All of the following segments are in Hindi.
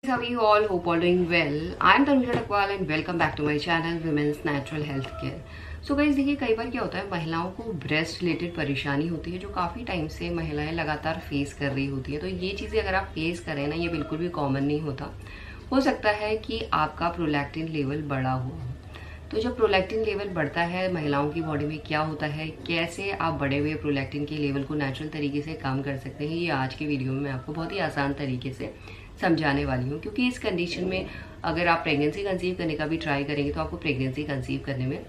How are you all? Hope all doing well. I am Tanusha Takwal and welcome back to my channel Women's Natural Health Care. So guys देखिए कई बार क्या होता है महिलाओं को ब्रेस्ट रिलेटेड परेशानी होती है जो काफ़ी टाइम से महिलाएं लगातार फेस कर रही होती है। तो ये चीज़ें अगर आप फेस करें ना, ये बिल्कुल भी कॉमन नहीं होता। हो सकता है कि आपका प्रोलैक्टिन लेवल बढ़ा हुआ हो। तो जब प्रोलैक्टिन लेवल बढ़ता है महिलाओं की बॉडी में क्या होता है, कैसे आप बढ़े हुए प्रोलैक्टिन के लेवल को नेचुरल तरीके से कम कर सकते हैं, ये आज के वीडियो में मैं आपको बहुत ही आसान तरीके से समझाने वाली हूँ। क्योंकि इस कंडीशन में अगर आप प्रेगनेंसी कंसीव करने का भी ट्राई करेंगे तो आपको प्रेगनेंसी कंसीव करने में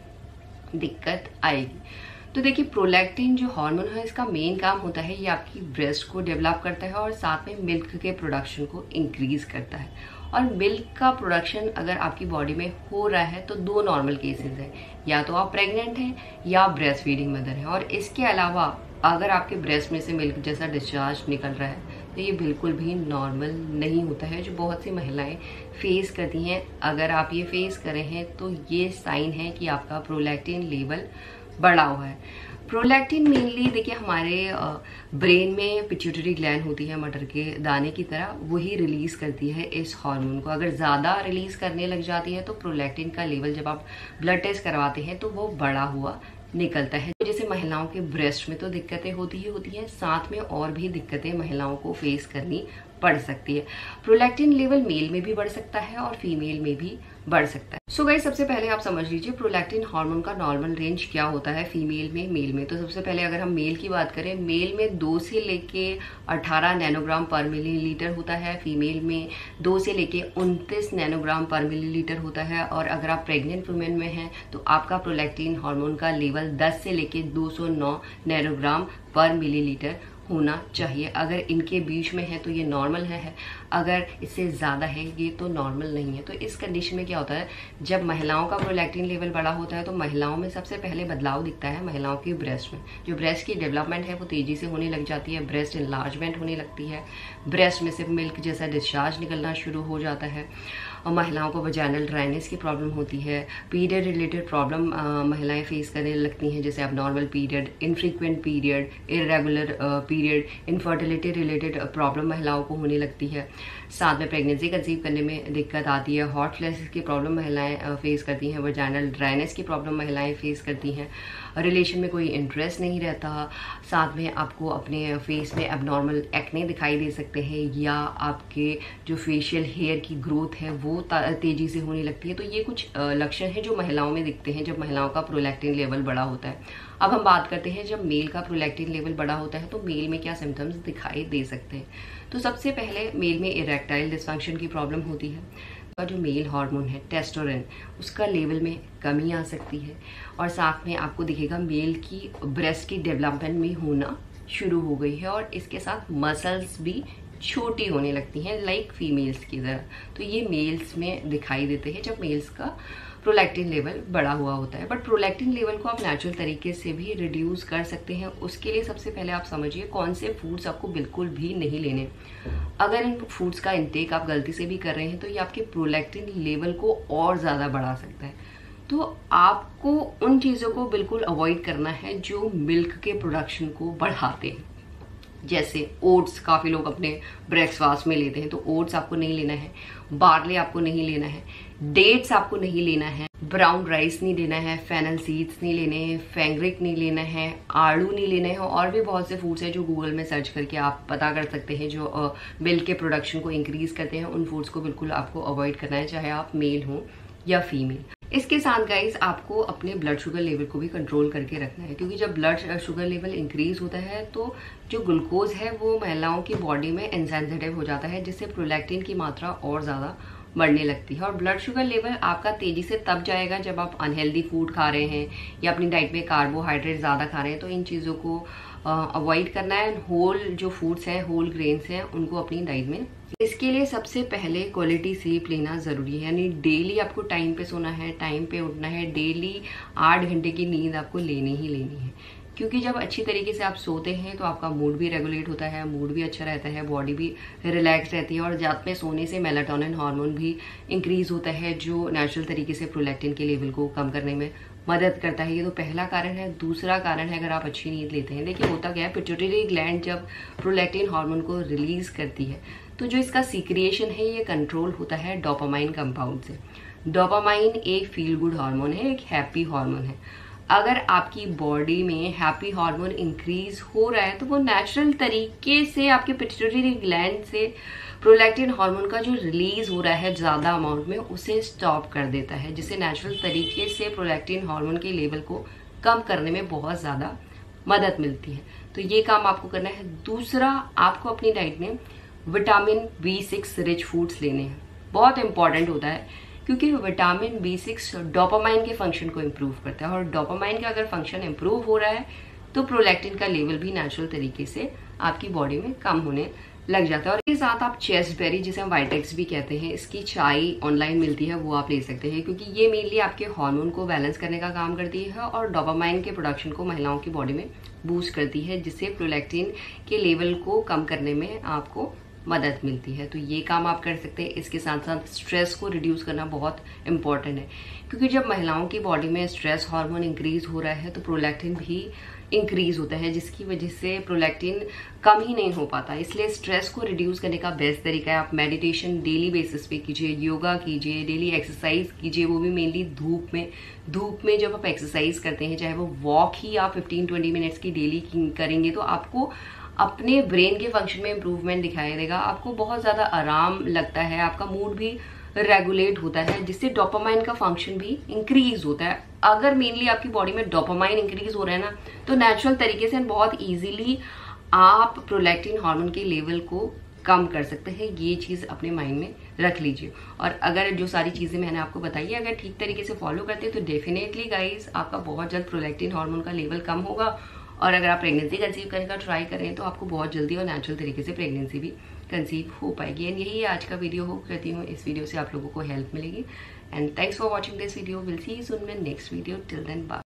दिक्कत आएगी। तो देखिए प्रोलैक्टिन जो हार्मोन है इसका मेन काम होता है ये आपकी ब्रेस्ट को डेवलप करता है और साथ में मिल्क के प्रोडक्शन को इंक्रीज करता है। और मिल्क का प्रोडक्शन अगर आपकी बॉडी में हो रहा है तो दो नॉर्मल केसेस हैं, या तो आप प्रेग्नेंट हैं या ब्रेस्ट फीडिंग मदर हैं। और इसके अलावा अगर आपके ब्रेस्ट में से मिल्क जैसा डिस्चार्ज निकल रहा है तो ये बिल्कुल भी नॉर्मल नहीं होता है, जो बहुत सी महिलाएं फेस करती हैं। अगर आप ये फेस कर रहे हैं तो ये साइन है कि आपका प्रोलैक्टिन लेवल बढ़ा हुआ है। प्रोलैक्टिन मेनली देखिए हमारे ब्रेन में पिट्यूटरी ग्लैंड होती है मटर के दाने की तरह, वही रिलीज करती है इस हार्मोन को। अगर ज़्यादा रिलीज करने लग जाती है तो प्रोलैक्टिन का लेवल जब आप ब्लड टेस्ट करवाते हैं तो वो बढ़ा हुआ निकलता है। जैसे महिलाओं के ब्रेस्ट में तो दिक्कतें होती ही होती हैं, साथ में और भी दिक्कतें महिलाओं को फेस करनी पड़ सकती है। प्रोलैक्टिन लेवल मेल में भी बढ़ सकता है और फीमेल में भी बढ़ सकता है। सो गाइस सबसे पहले आप समझ लीजिए प्रोलैक्टिन हार्मोन का नॉर्मल रेंज क्या होता है फीमेल में, मेल में। तो सबसे पहले अगर हम मेल की बात करें, मेल में 2 से लेके 18 नैनोग्राम पर मिलीलीटर होता है, फीमेल में 2 से लेके 29 नैनोग्राम पर मिलीलीटर होता है। और अगर आप प्रेग्नेंट वुमेन में हैं तो आपका प्रोलैक्टिन हार्मोन का लेवल 10 से लेके 209 नैनोग्राम पर मिलीलीटर होना चाहिए। अगर इनके बीच में है तो ये नॉर्मल है, अगर इससे ज़्यादा है ये तो नॉर्मल नहीं है। तो इस कंडीशन में क्या होता है, जब महिलाओं का प्रोलैक्टिन लेवल बढ़ा होता है तो महिलाओं में सबसे पहले बदलाव दिखता है महिलाओं की ब्रेस्ट में। जो ब्रेस्ट की डेवलपमेंट है वो तेज़ी से होने लग जाती है, ब्रेस्ट इनलार्जमेंट होने लगती है, ब्रेस्ट में से मिल्क जैसा डिस्चार्ज निकलना शुरू हो जाता है। और महिलाओं को वजाइनल ड्राइनेस की प्रॉब्लम होती है, पीरियड रिलेटेड प्रॉब्लम महिलाएं फेस करने लगती हैं, जैसे abnormal period, infrequent period, irregular period, infertility related problem महिलाओं को होने लगती है। साथ में प्रेगनेंसी कंसीव करने में दिक्कत आती है, हॉट फ्लैशेस की प्रॉब्लम महिलाएं फेस करती हैं, वजाइनल ड्राइनेस की प्रॉब्लम महिलाएं फेस करती हैं, रिलेशन में कोई इंटरेस्ट नहीं रहता, साथ में आपको अपने फेस में एबनॉर्मल एक्ने दिखाई दे सकते हैं, या आपके जो फेशियल हेयर की ग्रोथ है वो तेजी से होने लगती है। तो ये कुछ लक्षण हैं जो महिलाओं में दिखते हैं जब महिलाओं का प्रोलैक्टिन लेवल बढ़ा होता है। अब हम बात करते हैं जब मेल का प्रोलैक्टिन लेवल बढ़ा होता है तो मेल में क्या सिम्टम्स दिखाई दे सकते हैं। तो सबसे पहले मेल में इरेक्टाइल डिस्फंक्शन की प्रॉब्लम होती है। का जो मेल हार्मोन है टेस्टोस्टेरोन, उसका लेवल में कमी आ सकती है। और साथ में आपको दिखेगा मेल की ब्रेस्ट की डेवलपमेंट में होना शुरू हो गई है और इसके साथ मसल्स भी छोटी होने लगती हैं लाइक फीमेल्स की तरह। तो ये मेल्स में दिखाई देते हैं जब मेल्स का प्रोलैक्टिन लेवल बढ़ा हुआ होता है। बट प्रोलैक्टिन लेवल को आप नेचुरल तरीके से भी रिड्यूस कर सकते हैं। उसके लिए सबसे पहले आप समझिए कौन से फूड्स आपको बिल्कुल भी नहीं लेने। अगर इन फूड्स का इंटेक आप गलती से भी कर रहे हैं तो ये आपके प्रोलैक्टिन लेवल को और ज़्यादा बढ़ा सकता है। तो आपको उन चीज़ों को बिल्कुल अवॉइड करना है जो मिल्क के प्रोडक्शन को बढ़ाते हैं। जैसे ओट्स काफ़ी लोग अपने ब्रेकफास्ट में लेते हैं, तो ओट्स आपको नहीं लेना है, बार्ले आपको नहीं लेना है, डेट्स आपको नहीं लेना है, ब्राउन राइस नहीं लेना है, फेनल सीड्स नहीं लेने हैं, फेंग्रिक नहीं लेना है, आड़ू नहीं लेना है। और भी बहुत से फूड्स हैं जो गूगल में सर्च करके आप पता कर सकते हैं जो मिल्क के प्रोडक्शन को इंक्रीज करते हैं। उन फूड्स को बिल्कुल आपको अवॉइड करना है, चाहे आप मेल हों या फीमेल। इसके साथ गाइज आपको अपने ब्लड शुगर लेवल को भी कंट्रोल करके रखना है, क्योंकि जब ब्लड शुगर लेवल इंक्रीज होता है तो जो ग्लूकोज है वो महिलाओं की बॉडी में इनसेंसिटिव हो जाता है, जिससे प्रोलैक्टिन की मात्रा और ज़्यादा बढ़ने लगती है। और ब्लड शुगर लेवल आपका तेजी से तब जाएगा जब आप अनहेल्दी फूड खा रहे हैं या अपनी डाइट में कार्बोहाइड्रेट ज़्यादा खा रहे हैं। तो इन चीज़ों को अवॉइड करना है। होल जो फूड्स हैं, होल ग्रेन्स हैं, उनको अपनी डाइट में। इसके लिए सबसे पहले क्वालिटी स्लीप लेना ज़रूरी है, यानी डेली आपको टाइम पे सोना है, टाइम पे उठना है, डेली 8 घंटे की नींद आपको लेनी ही लेनी है। क्योंकि जब अच्छी तरीके से आप सोते हैं तो आपका मूड भी रेगुलेट होता है, मूड भी अच्छा रहता है, बॉडी भी रिलैक्स रहती है। और रात में सोने से मेलाटोनिन हार्मोन भी इंक्रीज होता है जो नेचुरल तरीके से प्रोलैक्टिन के लेवल को कम करने में मदद करता है। ये तो पहला कारण है। दूसरा कारण है अगर आप अच्छी नींद लेते हैं, देखिए होता क्या है, पिट्यूटरी ग्लैंड जब प्रोलैक्टिन हार्मोन को रिलीज करती है तो जो इसका सीक्रिएशन है ये कंट्रोल होता है डोपामाइन कंपाउंड से। डोपामाइन एक फील गुड हार्मोन है, एक हैप्पी हार्मोन है। अगर आपकी बॉडी में हैप्पी हार्मोन इंक्रीज हो रहा है तो वो नेचुरल तरीके से आपके पिट्यूटरी ग्लैंड से प्रोलैक्टिन हार्मोन का जो रिलीज हो रहा है ज़्यादा अमाउंट में उसे स्टॉप कर देता है, जिससे नेचुरल तरीके से प्रोलैक्टिन हार्मोन के लेवल को कम करने में बहुत ज़्यादा मदद मिलती है। तो ये काम आपको करना है। दूसरा, आपको अपनी डाइट में विटामिन B6 रिच फूड्स लेने हैं। बहुत इंपॉर्टेंट होता है क्योंकि विटामिन B6 डोपामाइन के फंक्शन को इम्प्रूव करता है, और डोपामाइन का अगर फंक्शन इम्प्रूव हो रहा है तो प्रोलैक्टिन का लेवल भी नेचुरल तरीके से आपकी बॉडी में कम होने लग जाता है। और इसके साथ आप चेस्टबेरी, जिसे हम वाइटेक्स भी कहते हैं, इसकी चाय ऑनलाइन मिलती है, वो आप ले सकते हैं क्योंकि ये मेनली आपके हार्मोन को बैलेंस करने का काम करती है और डोपामाइन के प्रोडक्शन को महिलाओं की बॉडी में बूस्ट करती है, जिससे प्रोलैक्टिन के लेवल को कम करने में आपको मदद मिलती है। तो ये काम आप कर सकते हैं। इसके साथ साथ स्ट्रेस को रिड्यूस करना बहुत इंपॉर्टेंट है क्योंकि जब महिलाओं की बॉडी में स्ट्रेस हार्मोन इंक्रीज हो रहा है तो प्रोलैक्टिन भी इंक्रीज होता है, जिसकी वजह से प्रोलैक्टिन कम ही नहीं हो पाता। इसलिए स्ट्रेस को रिड्यूस करने का बेस्ट तरीका है आप मेडिटेशन डेली बेसिस पे कीजिए, योगा कीजिए, डेली एक्सरसाइज कीजिए, वो भी मेनली धूप में जब आप एक्सरसाइज करते हैं, चाहे वो वॉक ही आप 15-20 मिनट्स की डेली करेंगे तो आपको अपने ब्रेन के फंक्शन में इंप्रूवमेंट दिखाई देगा, आपको बहुत ज़्यादा आराम लगता है, आपका मूड भी रेगुलेट होता है, जिससे डोपामाइन का फंक्शन भी इंक्रीज होता है। अगर मेनली आपकी बॉडी में डोपामाइन इंक्रीज हो रहा है ना, तो नेचुरल तरीके से बहुत इजीली आप प्रोलैक्टिन हार्मोन के लेवल को कम कर सकते हैं। ये चीज़ अपने माइंड में रख लीजिए। और अगर जो सारी चीज़ें मैंने आपको बताई है अगर ठीक तरीके से फॉलो करते हैं तो डेफिनेटली गाइज आपका बहुत जल्द प्रोलैक्टिन हार्मोन का लेवल कम होगा। और अगर आप प्रेगनेंसी कंसीव करने का ट्राई करें तो आपको बहुत जल्दी और नेचुरल तरीके से प्रेगनेंसी भी कंसीव हो पाएगी। एंड यही आज का वीडियो। होप करती हूँ इस वीडियो से आप लोगों को हेल्प मिलेगी। And thanks for watching this video. Will see you soon in next video. Till then bye.